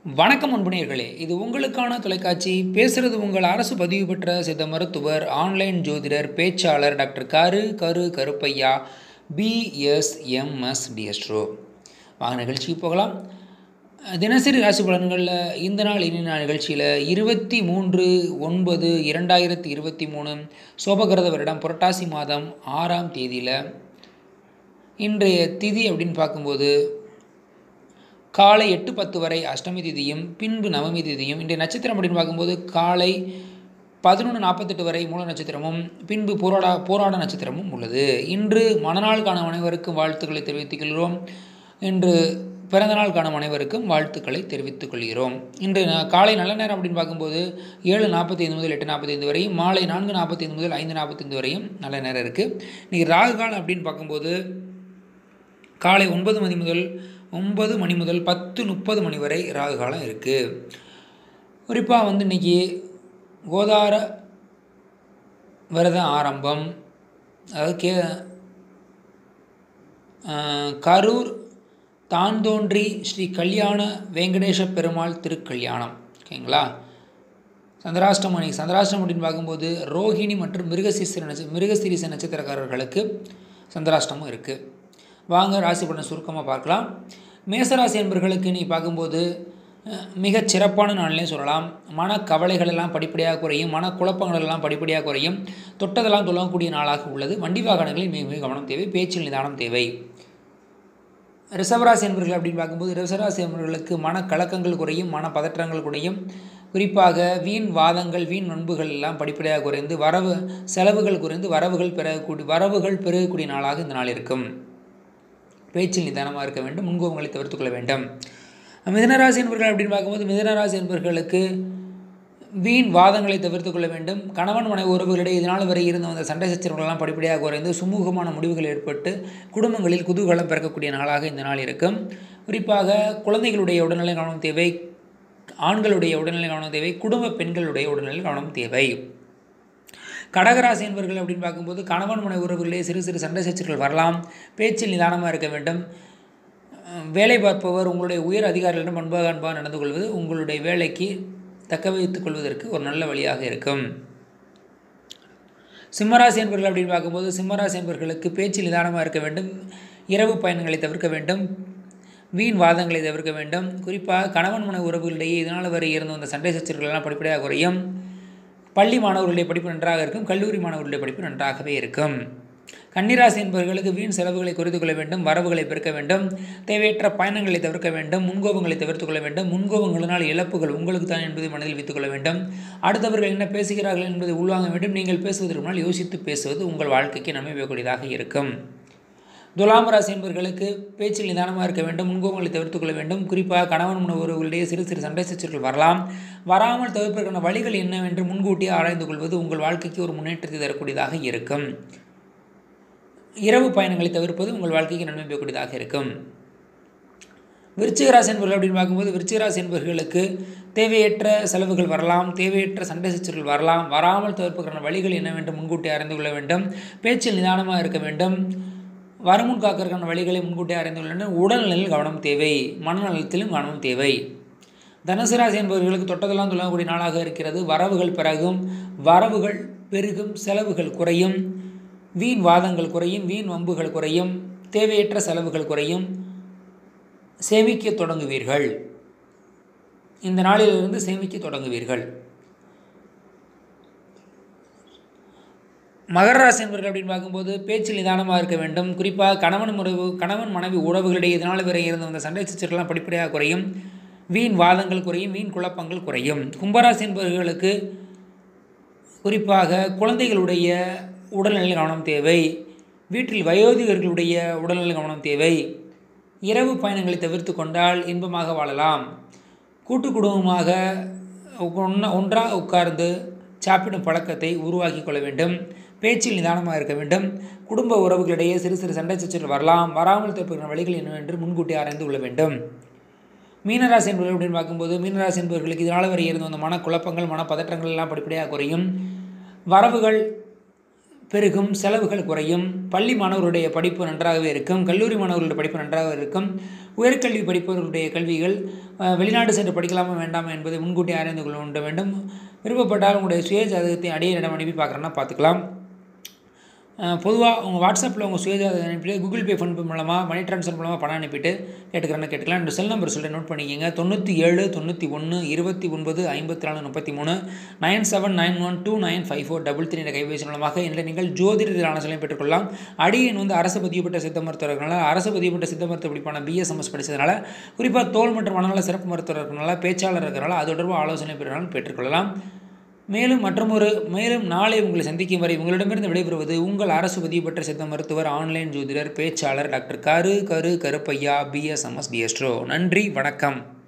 வணக்கம் அன்புநேயர்களே, இது உங்களுக்கான தொலைக்காட்சி. பேசுகிறது உங்கள் அரசு பதிவு பெற்ற சித்த மருத்துவர், ஆன்லைன் ஜோதிடர், பேச்சாளர் டாக்டர்.கரு கருப்பையா, B.S.M.S.D.Astro. வாங்க நிகழ்ச்சிக்கு போகலாம். தினசரி ராசி பலன்களில் இந்த நாள் இனி நாள் நிகழ்ச்சியில் 23/9/2023 சோபகிருத வருடம் புரட்டாசி மாதம் 6ஆம் தேதியில் இன்றைய திதி அப்படின்னு பார்க்கும்போது காலை 8:10 வரை அஷ்டமி திதியும் பின்பு நவமி திதியும். இன்றைய நட்சத்திரம் அப்படின்னு பார்க்கும்போது காலை 11:48 வரை மூல நட்சத்திரமும் பின்பு போராட நட்சத்திரமும் உள்ளது. இன்று மணநாள் காணும் அனைவருக்கும் வாழ்த்துக்களை தெரிவித்துக் கொள்கிறோம். இன்று பிறந்தநாள் காணும் அனைவருக்கும் வாழ்த்துக்களை தெரிவித்துக் கொள்கிறோம். இன்று காலை நல்ல நேரம் அப்படின்னு பார்க்கும்போது 7:45 முதல் 8:45 வரையும், மாலை 4:45 முதல் 5:45 வரையும் நல்ல நேரம் இருக்குது. இன்றைக்கி ராகு காலம் அப்படின்னு பார்க்கும்போது காலை 9 மணி முதல் 10:30 மணி வரை ராகு காலம் இருக்குது. குறிப்பாக இன்றைக்கி கோதார விரதம் ஆரம்பம். அதாவது கரூர் தான்தோன்றி ஸ்ரீ கல்யாண வெங்கடேஷ பெருமாள் திருக்கல்யாணம். ஓகேங்களா? சந்திராஷ்டமம் அப்படின்னு பார்க்கும்போது ரோஹிணி மற்றும் மிருகசீரிச நட்சத்திரக்காரர்களுக்கு சந்திராஷ்டமம் இருக்குது. வாங்க ராசி பலனை சுருக்கமாக பார்க்கலாம். மேசராசி என்பவர்களுக்கு நீ பார்க்கும்போது மிகச் சிறப்பான நாள்னே சொல்லலாம். மனக்கவலைகள் எல்லாம் படிப்படியாக குறையும், மனக்குழப்பங்கள் எல்லாம் படிப்படியாக குறையும், தொட்டதெல்லாம் தொழக்கூடிய நாளாக உள்ளது. வண்டி வாகனங்களில் மிக மிக கவனம் தேவை, பேச்சில் நிதானம் தேவை. ரிஷபராசி என்பவர்கள் அப்படின்னு பார்க்கும்போது ரிஷபராசி என்பவர்களுக்கு மனக்கலக்கங்கள் குறையும், மனப்பதற்றங்கள் குறையும். குறிப்பாக வீண் வாதங்கள், வீண் நண்புகள் எல்லாம் படிப்படியாக குறைந்து செலவுகள் குறைந்து வரவுகள் பெருகக்கூடிய நாளாக இந்த நாள் இருக்கும். பேச்சில் நிதானமாக இருக்க வேண்டும், முன்கோபங்களை தவிர்த்து கொள்ள வேண்டும். மிதுனராசி என்பவர்கள் அப்படின்னு பார்க்கும்போது மிதுனராசி என்பவர்களுக்கு வீண் வாதங்களை தவிர்த்து கொள்ள வேண்டும். கணவன் மனைவி உறவுகளிடையே இதனால் வரை இருந்து வந்த சண்டை சச்சரவுகளெல்லாம் படிப்படியாக குறைந்து சுமூகமான முடிவுகள் ஏற்பட்டு குடும்பங்களில் குதூகலம் பிறக்கக்கூடிய நாளாக இந்த நாள் இருக்கும். குறிப்பாக குழந்தைகளுடைய உடல்நிலை கவனம் தேவை, ஆண்களுடைய உடல்நிலை கவனம் தேவை, குடும்ப பெண்களுடைய உடல்நிலை கவனம் தேவை. கடகராசி என்பவர்கள் அப்படின்னு பார்க்கும்போது கணவன் மனை உறவுகளிலே சிறு சிறு சண்டை சச்சரவுகள் வரலாம். பேச்சில் நிதானமாக இருக்க வேண்டும். வேலை பார்ப்பவர் உங்களுடைய உயர் அதிகாரிகளிடம் அன்பாக நடந்து கொள்வது உங்களுடைய வேலைக்கு தக்க வைத்துக் கொள்வதற்கு ஒரு நல்ல வழியாக இருக்கும். சிம்மராசி என்பவர்கள் அப்படின்னு பார்க்கும்போது சிம்மராசி என்பவர்களுக்கு பேச்சில் நிதானமாக இருக்க வேண்டும், இரவு பயணங்களை தவிர்க்க வேண்டும், வீண் வாதங்களை தவிர்க்க வேண்டும். குறிப்பாக கணவன் மனை உறவுகளிடையே இதனால் வரை இருந்து வந்த சண்டை சச்சரவுகளெல்லாம் படிப்படியாக குறையும். பள்ளி மாணவர்களுடைய படிப்பு நன்றாக இருக்கும், கல்லூரி மாணவர்களுடைய படிப்பு நன்றாகவே இருக்கும். கன்னிராசி என்பவர்களுக்கு வீண் செலவுகளை குறைத்து கொள்ள வேண்டும், வரவுகளை பெருக்க வேண்டும், தேவையற்ற பயணங்களை தவிர்க்க வேண்டும், முன்கோபங்களை தவிர்த்து கொள்ள வேண்டும். முன்கோபங்களினால் இழப்புகள் உங்களுக்கு தான் என்பதை மனதில் வைத்துக் கொள்ள வேண்டும். அடுத்தவர்கள் என்ன பேசுகிறார்கள் என்பதை உள்வாங்க வேண்டும். நீங்கள் பேசுவதற்கு முன்னால் யோசித்து பேசுவது உங்கள் வாழ்க்கைக்கு நன்மை பெறக்கூடியதாக இருக்கும். துலாம் ராசி என்பவர்களுக்கு பேச்சில் நிதானமாக இருக்க வேண்டும், முன்கோபங்களை தவிர்த்து கொள்ள வேண்டும். குறிப்பாக கணவன் மனை உறவுகளிடையே சிறு சிறு சண்டை சச்சரவுகள் வரலாம். வராமல் தவிர்ப்பதற்கான வழிகள் என்னவென்று முன்கூட்டியே ஆராய்ந்து கொள்வது உங்கள் வாழ்க்கைக்கு ஒரு முன்னேற்றத்தை தரக்கூடியதாக இருக்கும். இரவு பயணங்களை தவிர்ப்பது உங்கள் வாழ்க்கைக்கு நன்மை பெறக்கூடியதாக இருக்கும். விருச்சிக ராசி என்பவர்கள் அப்படின்னு பார்க்கும்போது விருச்சிக ராசி என்பவர்களுக்கு தேவையற்ற செலவுகள் வரலாம், தேவையற்ற சண்டை சச்சரவுகள் வரலாம். வராமல் தவிர்ப்பதற்கான வழிகள் என்னவென்று முன்கூட்டி அறிந்து கொள்ள வேண்டும். பேச்சில் நிதானமாக இருக்க வேண்டும். வருமுன் காக்கிறதுக்கான வழிகளை முன்கூட்டி அறிந்து கொள்ள வேண்டும். உடல்நிலையில் கவனம் தேவை, மனநலத்திலும் கவனம் தேவை. தனுசு ராசி என்பவர்களுக்கு தொட்டதெல்லாம் சொல்லக்கூடிய நாளாக இருக்கிறது. வரவுகள் பெருகும், செலவுகள் குறையும், வீண் வாதங்கள் குறையும், வீண் வம்புகள் குறையும், தேவையற்ற செலவுகள் குறையும். சேமிக்க தொடங்குவீர்கள், இந்த நாளிலிருந்து சேமிக்க தொடங்குவீர்கள். மகர ராசி என்பவர்கள் அப்படின்னு பார்க்கும்போது பேச்சில் நிதானமாக இருக்க வேண்டும். குறிப்பாக கணவன் மனைவி உறவுகளிடையே இதனால் வரை இருந்து வந்த சண்டை சச்சரவுலாம் படிப்படியாக குறையும், வீண் வாதங்கள் குறையும், வீண் குழப்பங்கள் குறையும். கும்பராசி என்பவர்களுக்கு குறிப்பாக குழந்தைகளுடைய உடல்நிலை கவனம் தேவை, வீட்டில் வயோதிகர்களுடைய உடல்நிலை கவனம் தேவை. இரவு பயணங்களை தவிர்த்து கொண்டால் இன்பமாக வாழலாம். கூட்டு குடும்பமாக ஒன்றாக உட்கார்ந்து சாப்பிடும் பழக்கத்தை உருவாக்கி கொள்ள வேண்டும். பேச்சில் நிதானமாக இருக்க வேண்டும். குடும்ப உறவுகளிடையே சிறு சிறு சண்டை சச்சரவுகள் வரலாம். வராமல் தவிர்க்கிற வழிகள் என்னவென்று முன்கூட்டி ஆராய்ந்து கொள்ள வேண்டும். மீனராசி என்பவர்கள் அப்படின்னு பார்க்கும்போது மீனராசி என்பவர்களுக்கு இதனால் வரை இருந்து வந்த மனக்குழப்பங்கள், மனப்பதற்றங்கள் எல்லாம் படிப்படியாக குறையும். வரவுகள் பெருகும், செலவுகள் குறையும், பள்ளி மாணவர்களுடைய படிப்பு நன்றாகவே இருக்கும், கல்லூரி மாணவர்களுடைய படிப்பு நன்றாக இருக்கும், உயர்கல்வி படிப்பவர்களுடைய கல்விகள் வெளிநாடு சென்று படிக்கலாமா வேண்டாமா என்பதை முன்கூட்டி ஆராய்ந்து கொள்ள வேண்டும். விருப்பப்பட்டால் உங்களுடைய சுய ஜாதகத்தை அடியே இடம் அனுப்பி பார்க்குறேன்னா பார்த்துக்கலாம். பொதுவாக உங்கள் வாட்ஸ்அப்பில் உங்கள் சுயஜாதகம் அனுப்பிட்டு கூகுள் பே ஃபோன்பே மூலமாக மணி ட்ரான்ஸ்ஃபர் மூலமாக பணம் அனுப்பிட்டு கேட்டுக்கலாம். இந்த செல் நம்பர் சொல்லிட்டு நோட் பண்ணிக்கோங்க. 97 91 29 54 33 9791295433 என்ற கைபேசி மூலமாக இதில் நீங்கள் ஜோதிடத்தில் ஆலோசனை பெற்றுக்கொள்ளலாம். அடியன் அரசு பதிவு பெற்ற சித்த மருத்துவர் இருக்கிறனால, அரசு பதிவு பெற்ற சித்த மருத்துவ படிப்பான B.S.M.S. படித்ததுனால, குறிப்பாக தோல் மற்றும் மனநல சிறப்பு மருத்துவர் இருக்கிறனால, பேச்சாளர் இருக்கிறனால அது தொடர்பாக ஆலோசனை பெற்றுக்கொள்ளலாம். மேலும் நாளை உங்களை சந்திக்கும் வரை உங்களிடமிருந்து விடைபெறுவது உங்கள் அரசு பதிவு பெற்ற சித்த மருத்துவர், ஆன்லைன் ஜோதிடர், பேச்சாளர் டாக்டர் கரு கருப்பையா B.S.M.S.D.Astro. நன்றி, வணக்கம்.